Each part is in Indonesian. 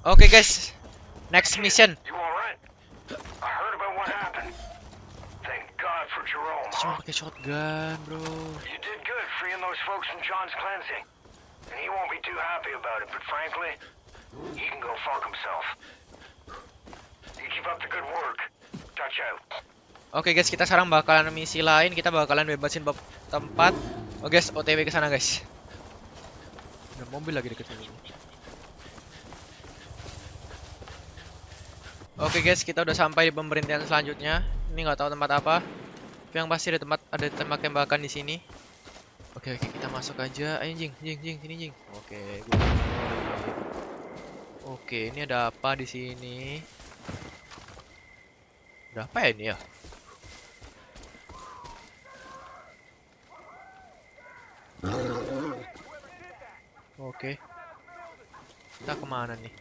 Oke guys, next mission. You alright? I heard about what happened. Thank God for Jerome. Cuma pakai shotgun, bro. You did good freeing those folks from John's cleansing. And he won't be too happy about it, but frankly, he can go fuck himself. You keep up the good work. Touch out. Oke guys, kita sekarang bakalan misi lain. Kita bakalan bebasin tempat. Oh guys, OTW ke sana guys. Ada mobil lagi deket sini. Oke guys, kita udah sampai di pemberhentian selanjutnya. Ini nggak tahu tempat apa. Tapi yang pasti ada tempat tembakan di sini. Oke, kita masuk aja. Ayo Jing, sini Jing. Oke, Oke, ini ada apa di sini? Ada apa ya ini ya? Oke. Kita kemana nih?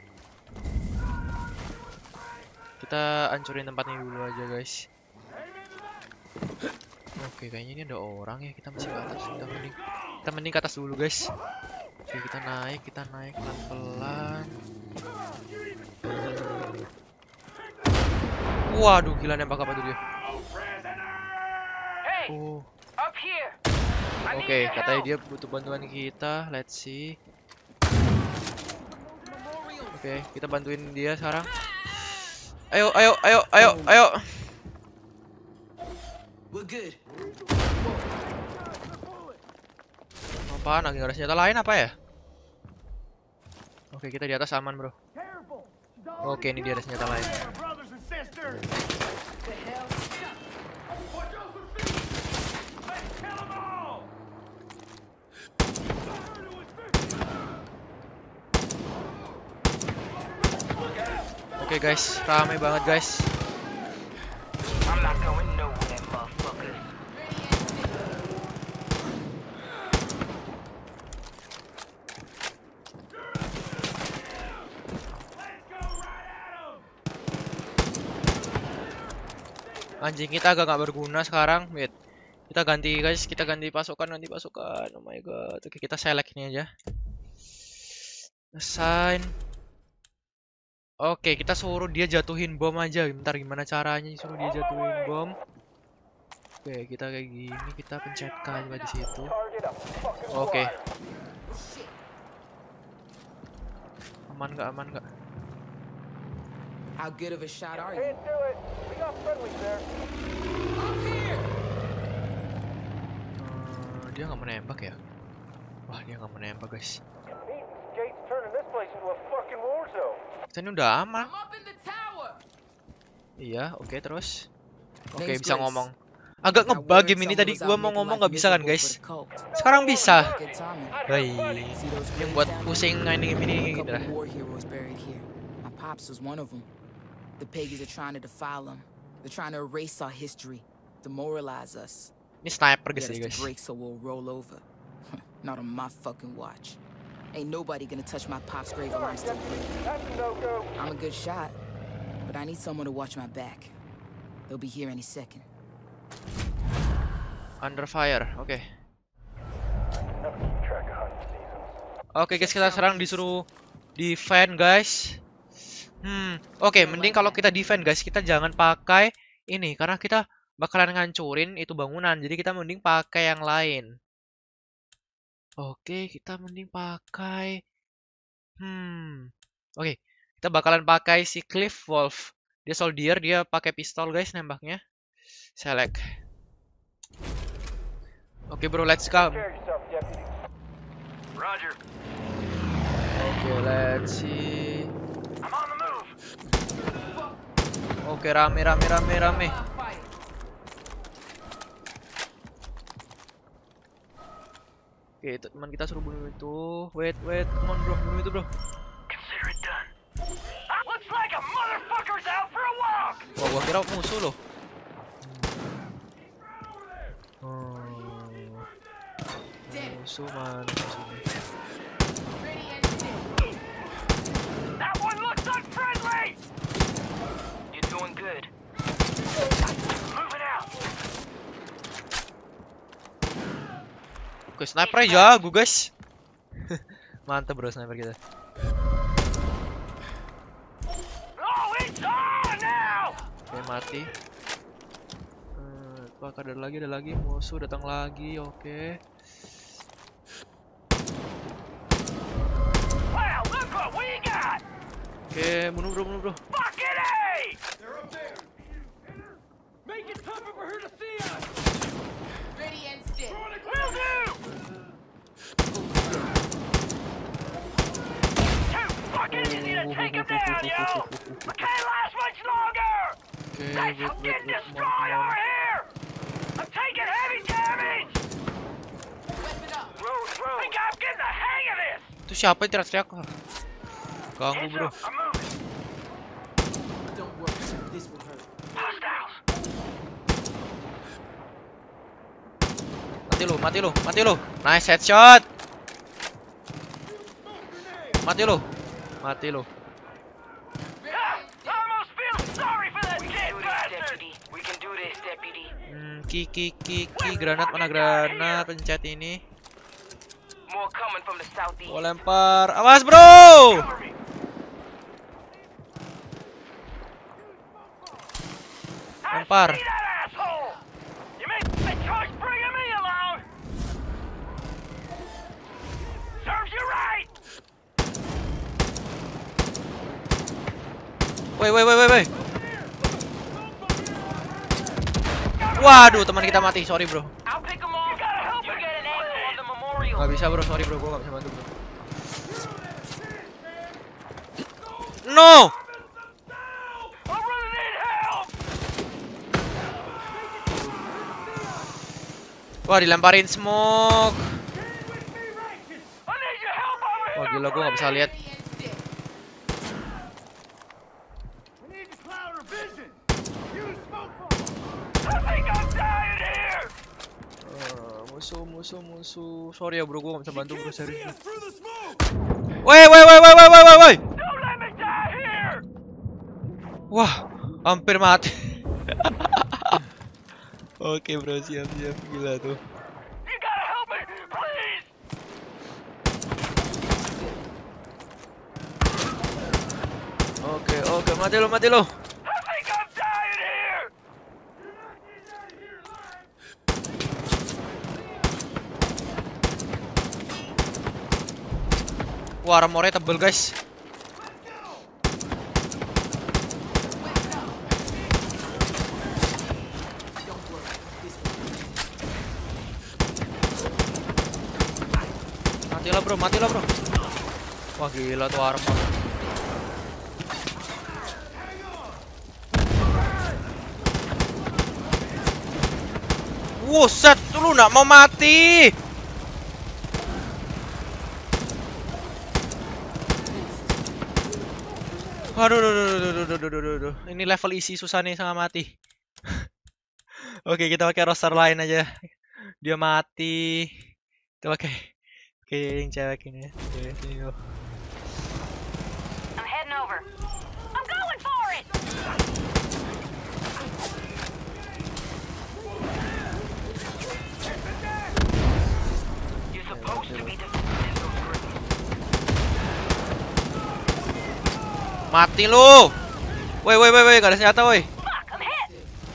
Kita hancurin tempatnya dulu aja guys. Oke, kayaknya ini ada orang ya. Kita masih ke atas. Kita mending ke atas dulu guys. Oke, kita naik pelan-pelan. Waduh, gila nembak apa tuh dia? Oke, katanya dia butuh bantuan kita. Let's see. Oke, kita bantuin dia sekarang. Ayo. Apaan? Lagi ada senjata lain apa ya? Oke, kita di atas aman bro. Oke, ini dia ada senjata lain. Oke guys, ramai banget guys. Anjing, kita agak nggak berguna sekarang. Wait, kita ganti guys, kita ganti pasukan. Oh my god. Oke, kita select ini aja. Assign. Oke, kita suruh dia jatuhin bom aja. Bentar, gimana caranya suruh dia jatuhin bom? Oke, kita kayak gini, kita pencet K juga di situ. Oke. Aman nggak? How good of a shot are you? Dia nggak menembak ya? Wah, dia nggak menembak guys. Kita ini udah aman. Iya, oke terus. Oke, bisa ngomong. Agak ngebug game ini tadi. Gua mau ngomong nggak bisa kan guys? Sekarang bisa. Baik. Yang buat pusing main game ini gitu lah. The Peggies are trying to defile them. They're trying to erase our history, demoralize us. Ini sniper guys. Break so we'll roll over. Not on my fucking watch. Ain't nobody gonna touch my pop's grave while I'm still breathing. I'm a good shot, but I need someone to watch my back. They'll be here any second. Under fire, oke. Oke guys, kita sekarang disuruh defend guys. Oke, mending kalau kita defend guys, kita jangan pakai ini karena kita bakalan ngancurin itu bangunan. Jadi kita mending pakai yang lain. Oke, kita mending pakai Oke, kita bakalan pakai si Cliff Wolf. Dia soldier, dia pakai pistol guys nembaknya. Select. Oke bro, let's go. Roger. Oke, let's see. I'm on the move. Oke, rame. Oke, teman kita suruh bunuh itu. Wait, come on bro, bunuh itu bro. Consider it done. Looks like a motherfucker's out for a walk. Wah, gua kira musuh loh. Musuh mana musuhnya? That one looks unfriendly. You're doing good. Moving out. Oke, sniper jago guys. Mantap bro sniper kita. mati. Wah, ada lagi, musuh datang lagi. Oke. Wow, look what we got! Oke, bunuh bro. Fucking A! They're up there. Make it tougher for her to see us. Ready and still. Will do! Too fucking easy to take him down, yo! We can't last much longer! Oke, They're getting destroyed over here! I'm taking heavy damage! Weapon up. I think I'm getting the hang of this! Itu siapa yang teriak-teriak? Ganggu Heads bro. up, I'm moving. Don't worry. This will hurt. Hostiles. Mati lu. Nice headshot. Mati lu. Ah, I almost feel sorry for that dead bastard! We can do this, deputy. Ki granat mana granat pencet ini. More coming from the southeast. Gua lempar. Awas bro. Cover me. Lempar. I see that asshole! You made the choice bringing me along! Serves you right! Woi. Waduh, teman kita mati. Sorry bro. I'll pick them off. You gotta help You me. get an angle on the memorial. Gak bisa bro, sorry bro, gua gak bisa bantu bro. No! I really need help! Wah, dilemparin smoke. I need your help over here! Wah gila, gua gak bisa lihat. We need to cloud her vision. Use smoke bomb. I think I'm dying here! Musuh. Sorry ya bro, gua gak bisa bantu bro, serius. See us through the smoke. Woi. Don't let me die here! Wah, hampir mati. Oke bro, siap. Gila tuh. You gotta help me, please! Oke, mati lu. I think I'm dying here! Wah, armornya tebel guys. Matilah bro. Wah gila tuh armor. Wuset, tuh lu nggak mau mati. Waduh. Ini level isi susah nih sama mati. Oke, kita pakai roster lain aja. Dia mati. Kita pakai yang cewek ini. Oke, sini go. I'm heading over. I'm going for it! You're supposed to be defending those groups. Mati lu. Woi, gak ada senjata woi. Fuck, I'm hit!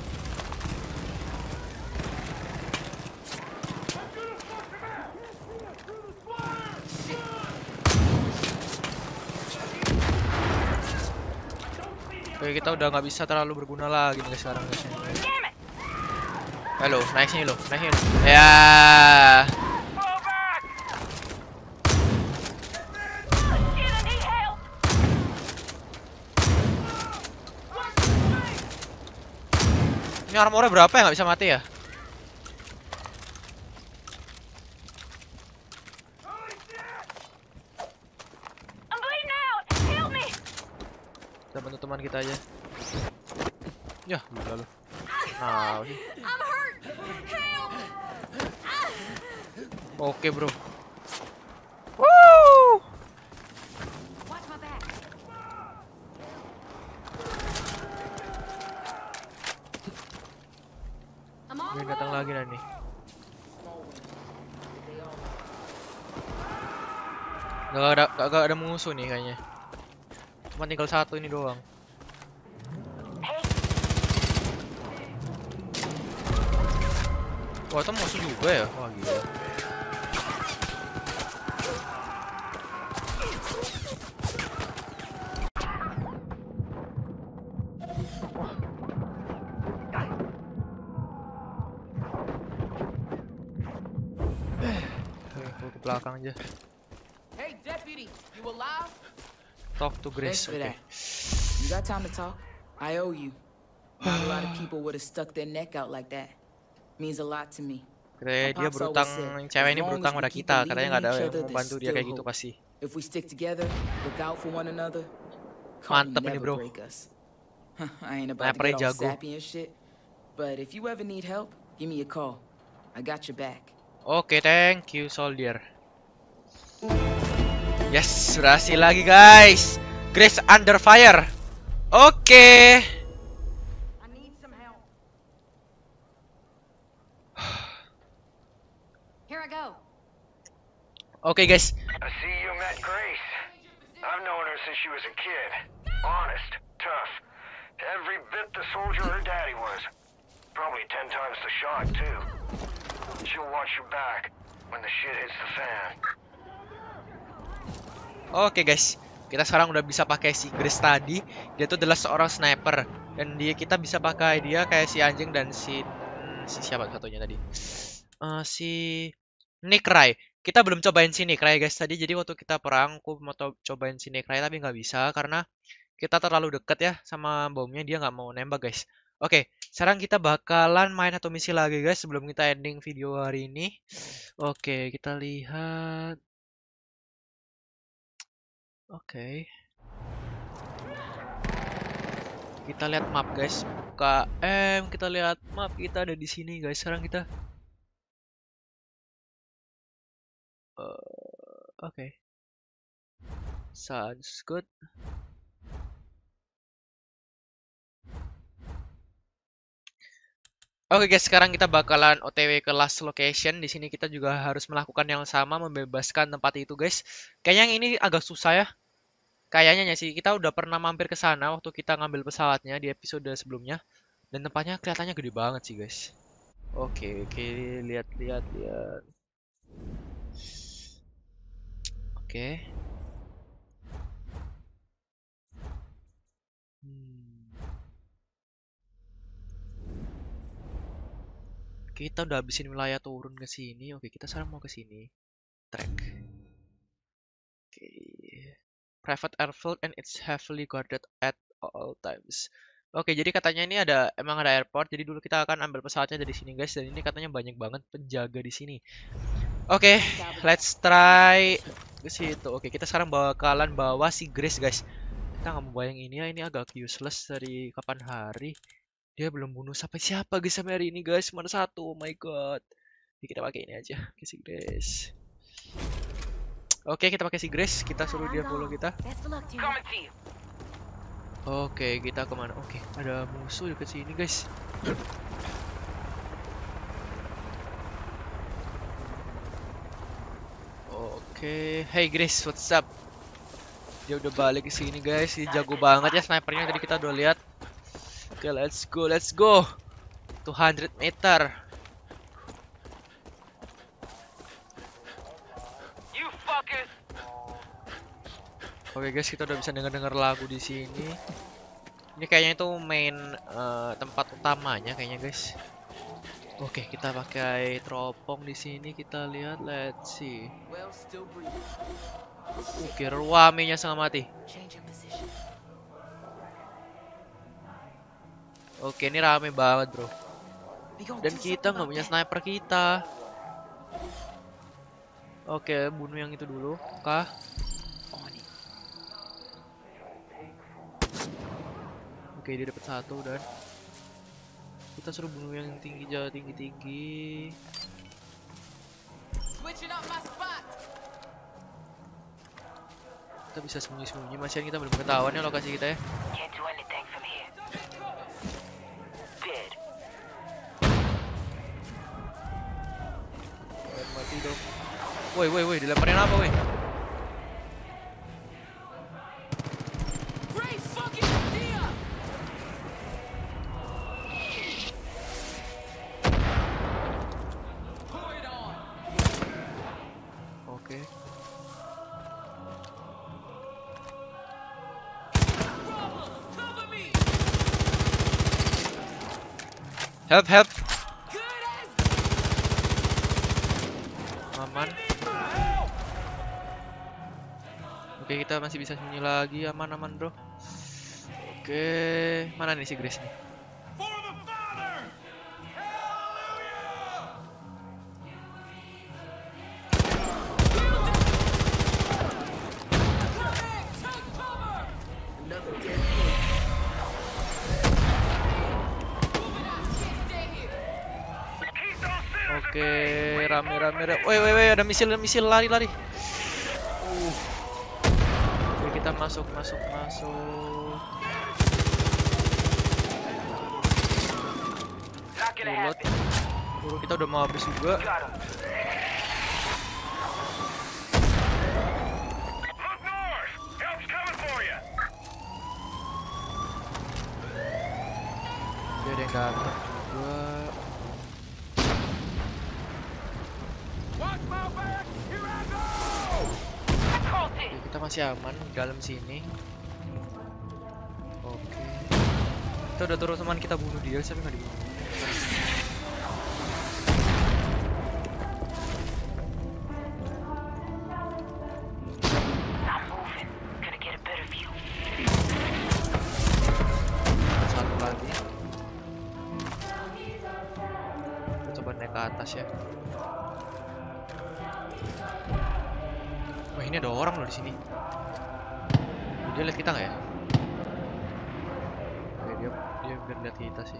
Oke, kita udah nggak bisa terlalu berguna lagi nih sekarang guys. Damn it! Halo, naik sini lo. Ya. Fall back! Shit, I need help! Ini armornya berapa ya nggak bisa mati ya? I'm bleeding out! Help me! Kita bantu teman kita aja. Ya, gila lu. Nah, ini. I'm hurt! Help! Oke, bro. Woo! Watch my back. I'm on Ini datang lagi nih. Gak ada musuh nih kayaknya. Cuma tinggal satu ini doang. Hey, Wah, itu musuh juga ya? Wah, gila. Aku ke belakang aja. Hey, deputy, you alive? Talk to Grace. Thanks for Oke. that. You got time to talk? I owe you. Not a lot of people would have stuck their neck out like that. Means a lot to me. Katanya dia berutang, cewek ini berutang pada kita. Katanya nggak ada yang mau bantu dia kayak gitu pasti. If we stick together, look out for one another. Mantep ini, bro. I ain't about to Snipernya get all jago. sappy and shit. But if you ever need help, give me a call. I got your back. Oke, thank you, soldier. Yes, berhasil lagi, guys. Grace under fire. Oke. I need some help. Here I go. Oke, guys. I see you met Grace. I've known her since she was a kid. Honest, tough. Every bit the soldier her daddy was. Probably 10 times the shot, too. She'll watch your back when the shit hits the fan. Oke, guys. Kita sekarang udah bisa pakai si Grace tadi. Dia tuh adalah seorang sniper dan kita bisa pakai dia kayak si anjing dan si siapa satunya tadi? Si Nick Ray. Kita belum cobain si Nick Ray, guys, tadi. Jadi waktu kita perang, aku mau cobain si Nick Ray tapi nggak bisa karena kita terlalu deket ya sama bomnya. Dia nggak mau nembak, guys. Oke, sekarang kita bakalan main satu misi lagi, guys, sebelum kita ending video hari ini. Oke, kita lihat. Oke. Kita lihat map, guys. Buka M, kita lihat map, kita ada di sini, guys. Sekarang kita oke. Sounds good. Oke, guys, sekarang kita bakalan OTW ke last location. Di sini kita juga harus melakukan yang sama, membebaskan tempat itu, guys. Kayaknya yang ini agak susah ya. Kayaknya sih kita udah pernah mampir ke sana waktu kita ngambil pesawatnya di episode sebelumnya. Dan tempatnya kelihatannya gede banget sih, guys. Oke, lihat. Oke. Kita udah habisin wilayah turun ke sini. Oke, kita sekarang mau ke sini. Track. Oke. Private airfield and it's heavily guarded at all times. Oke, jadi katanya ini emang ada airport. Jadi dulu kita akan ambil pesawatnya dari sini, guys. Dan ini katanya banyak banget penjaga di sini. Oke, let's try ke situ. Oke, kita sekarang bakalan bawa si Grace, guys. Kita nggak mau bayang ini ya. Ini agak useless dari kapan hari. Dia belum bunuh sampai siapa, guys, sampai hari ini, guys. Cuma satu. Oh my god. Jadi kita pakai ini aja. Oke, si Grace. Oke, kita pakai si Grace. Kita suruh dia follow kita. Oke, kita kemana? Oke, ada musuh dekat sini, guys. Oke, hey Grace, what's up? Dia udah balik ke sini, guys. Dia jago banget ya snipernya, tadi kita udah lihat. Oke, let's go. 200 meter. Oke, guys, kita udah bisa dengar lagu di sini. Ini kayaknya itu main tempat utamanya kayaknya, guys. Oke, kita pakai teropong di sini. Kita lihat, let's see. Oke, ruamenya setengah mati. Oke, ini rame banget, bro. Dan kita nggak punya sniper kita. Oke, bunuh yang itu dulu. Kah? Oke, dia dapat satu dan kita suruh bunuh yang tinggi. Kita bisa sembunyi-sembunyi. Masih kita belum ketahuan ya lokasi kita ya. Mati dong. Woi, dilemparin apa, woi? Help, help. Aman. Oke, kita masih bisa sembunyi lagi. Aman-aman, bro. Oke, mana nih si Grace nih? Oke, rame. Woi, ada misil, lari. Oke, kita masuk. Reload. Buru kita udah mau habis juga. Dia ada yang datang juga. Oke, kita masih aman di dalam sini. Oke. Kita udah turun teman kita bunuh dia, siapa nggak dibunuh? Satu lagi. Kita coba naik ke atas ya. Wah, ini ada orang loh di sini. Dia lihat kita nggak ya? Oke, dia biar lihat kita sih.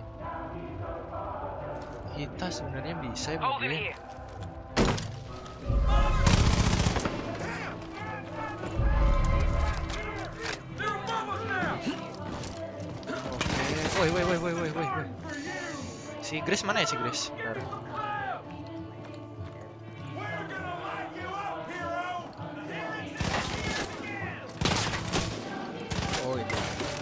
Kita sebenarnya bisa ya bunuh dia. Oke. Woi. Si Grace mana ya si Grace? Bentar. Oh, itu.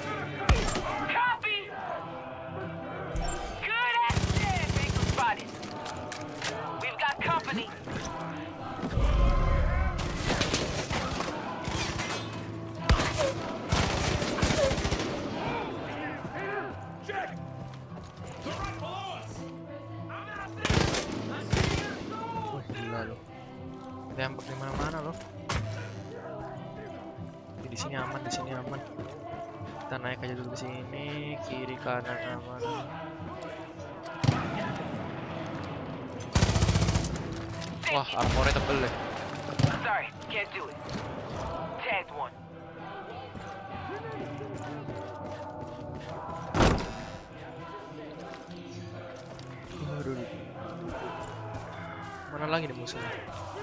Wah, gila loh. Tembak di mana-mana loh. Di sini aman. Kita naik aja dulu ke sini, kiri kanan aman. Wah, armornya tebel deh. Sorry, can't do it. Tagged one. Aduh. Mana lagi nih musuhnya?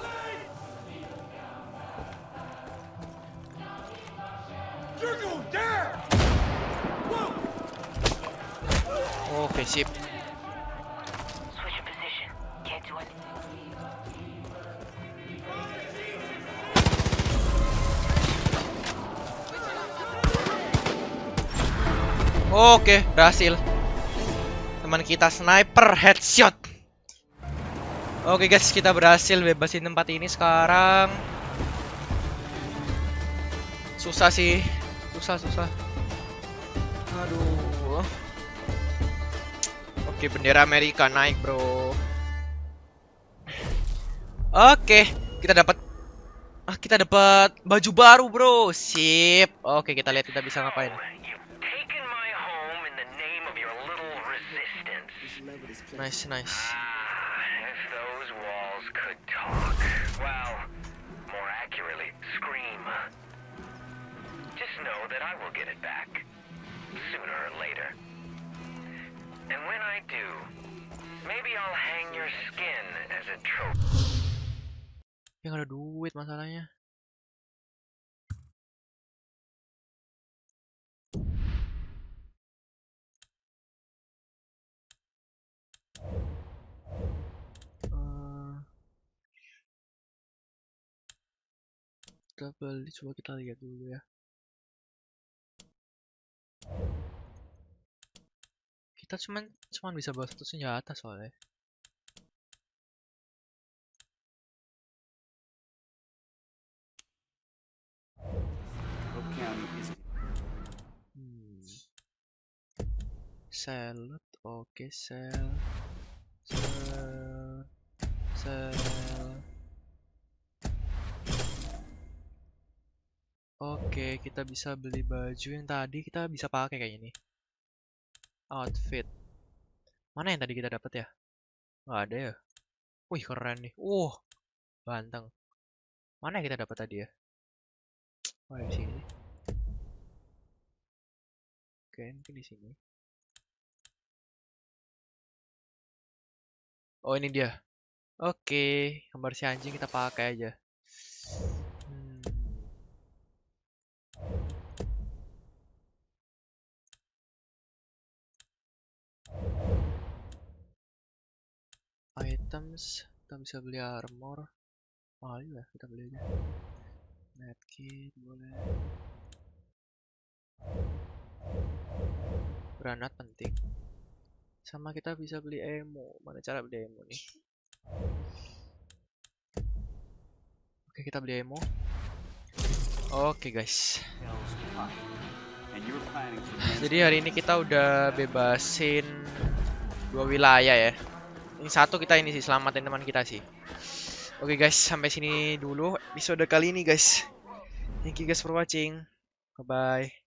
Oke, sip. Switching position. Can't do anything. Oke, berhasil. Teman kita sniper headshot. Oke guys, kita berhasil bebasin tempat ini sekarang. Susah sih. Susah. Aduh. Oke, bendera Amerika naik, bro. Oke, kita dapat baju baru, bro. Sip. Oke, kita lihat kita bisa ngapain. Taken my home in the name of your little resistance. Nice. If those walls could talk. Well, more accurately, scream. Just know that I will get it back. Sooner or later. And when I do, maybe I'll hang your skin as a trophy. Yang ada duit masalahnya. Kita beli, coba kita lihat dulu ya. Kita cuman bisa bawa satu senjata soalnya. Salad, oke, sel. Oke, kita bisa beli baju yang tadi kita bisa pakai kayak ini. Outfit. Mana yang tadi kita dapat ya? Nggak ada ya? Wih, keren nih. Ganteng. Mana yang kita dapat tadi ya? Oh, di sini. Oke, mungkin di sini. Oh, ini dia. Oke, gambar si anjing kita pakai aja. Items, kita bisa beli armor. Mahal juga, kita beli aja. Medkit boleh. Granat penting. Sama kita bisa beli ammo. Mana cara beli ammo nih? Oke, kita beli ammo. Oke guys. Jadi hari ini kita udah bebasin 2 wilayah ya. Ini satu kita ini sih, selamatin teman kita sih. Oke guys, sampai sini dulu episode kali ini guys. Thank you guys for watching. Bye bye.